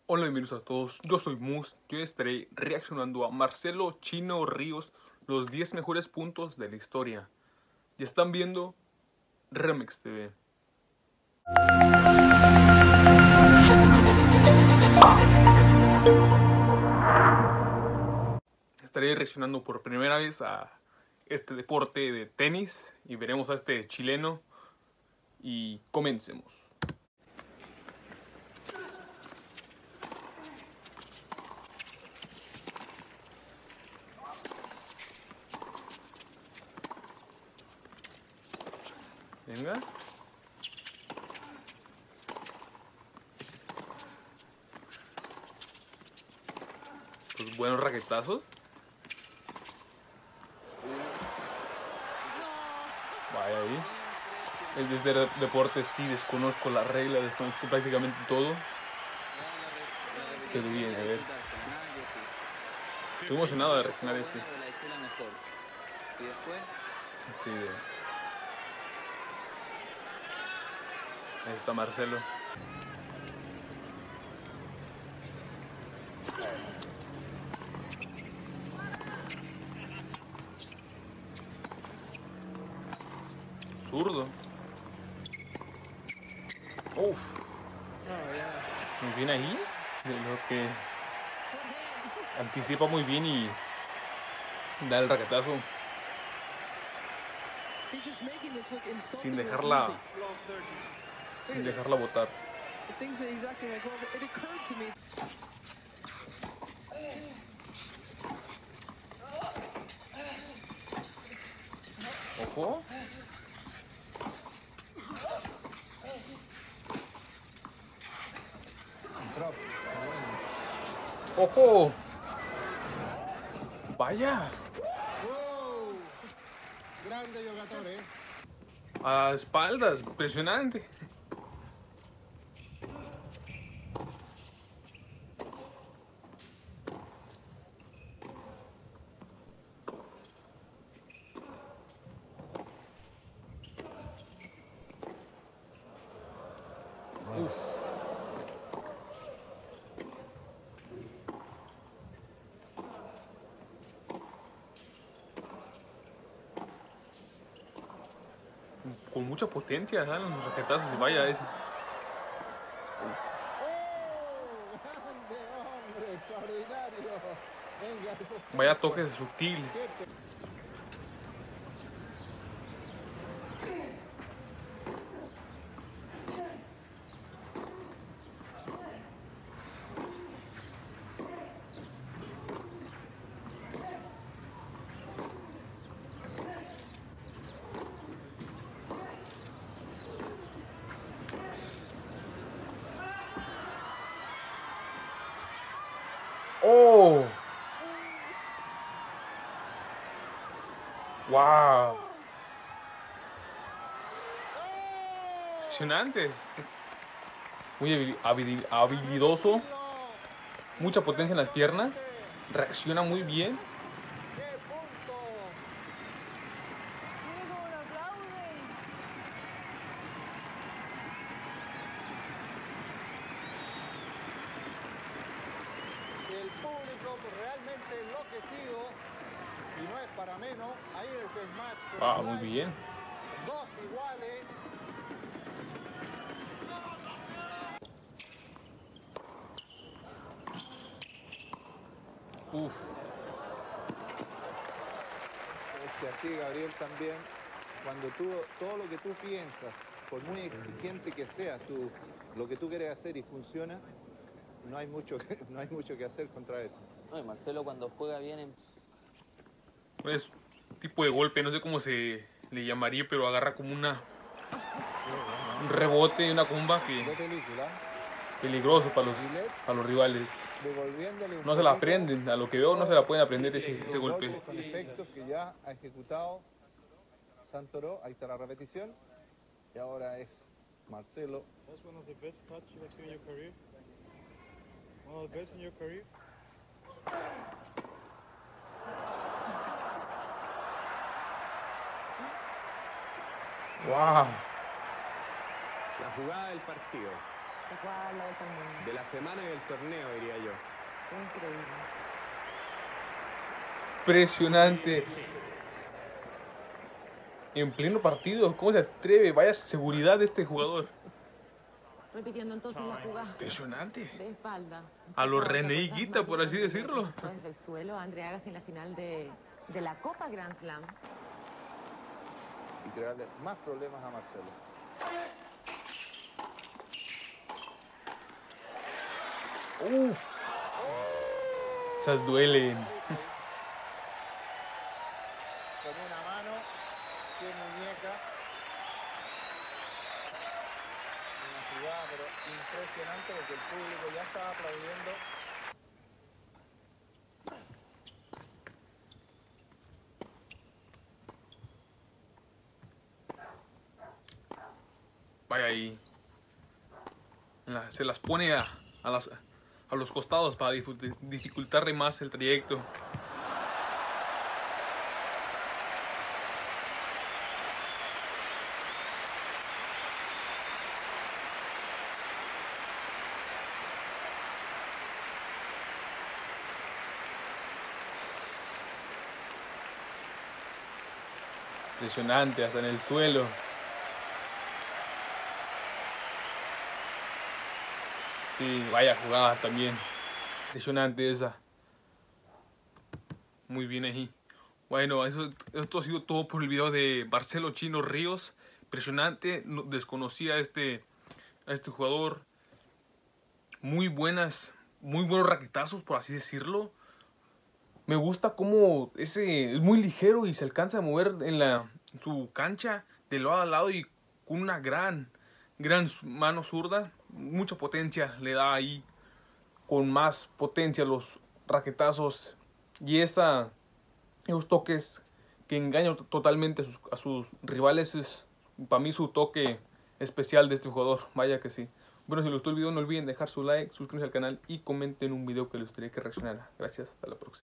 Hola, bienvenidos a todos, yo soy Mus, yo estaré reaccionando a Marcelo Chino Ríos, los 10 mejores puntos de la historia. Y están viendo Remix TV. Estaré reaccionando por primera vez a este deporte de tenis y veremos a este chileno y comencemos. Venga. Pues buenos raquetazos. Vaya ahí. Es de este deporte sí desconozco la regla, desconozco prácticamente todo. Pero bien, a ver. Estoy emocionado de reaccionar a este video. Ahí está Marcelo. Zurdo. Uf. Muy bien ahí. De lo que anticipa muy bien y da el raquetazo sin dejarla botar. Ojo. Ojo. Vaya. Grande giocatore. A espaldas, impresionante. Uf. Con mucha potencia salen los raquetazos y vaya ese. Grande hombre, extraordinario. Venga, eso Vaya toque sutil. ¡Oh! ¡Wow! Impresionante. Muy habilidoso. Mucha potencia en las piernas. Reacciona muy bien. ¡Qué punto! El público realmente enloquecido y no es para menos. Ahí el smash. Ah, muy bien. Dos iguales. Uf. Es que así, Gabriel, también, cuando tú, todo lo que tú piensas, por muy exigente que seas, lo que tú quieres hacer y funciona, no hay mucho que hacer contra eso. No, y Marcelo cuando juega bien Es un tipo de golpe, no sé cómo se le llamaría, pero agarra como un rebote, una comba que De película, peligroso para los rivales. devolviéndole un No se la poquito aprenden, a lo que veo no se la pueden aprender ese los golpe. golpes con efectos que ya ha ejecutado Santoro. Ahí está la repetición. Y ahora es Marcelo. That's one of the best touch you have seen in your career. One of the best in your career. ¡Wow! La jugada del partido. Te puede dar la vuelta al mundo. De la semana y del torneo, diría yo. Increíble. Impresionante. En pleno partido, ¿cómo se atreve? Vaya seguridad de este jugador. Repitiendo entonces la jugada. Impresionante. De espalda. A lo Otra René cosa Higuita, más por así importante decirlo. Desde el suelo, Andre Agassi en la final de la Copa Grand Slam. Y crearle más problemas a Marcelo. Uf. Esas duelen. Con una mano, qué muñeca. Una jugada, pero impresionante porque el público ya estaba aplaudiendo. Vaya ahí. Se las pone a los costados para dificultarle más el trayecto. Impresionante, hasta en el suelo. Sí, vaya jugada también. Impresionante esa. Muy bien ahí. Bueno, esto ha sido todo por el video de Marcelo Chino Ríos. Impresionante. Desconocía a este jugador. Muy buenos raquetazos, por así decirlo. Me gusta cómo es muy ligero y se alcanza a mover en su cancha de lado a lado y con una gran mano zurda. Mucha potencia le da ahí, con más potencia los raquetazos y esos toques que engañan totalmente a sus rivales. Es para mí su toque especial de este jugador. Vaya que sí. Bueno, si les gustó el video no olviden dejar su like, suscribirse al canal y comenten un video que les gustaría que reaccionara. Gracias, hasta la próxima.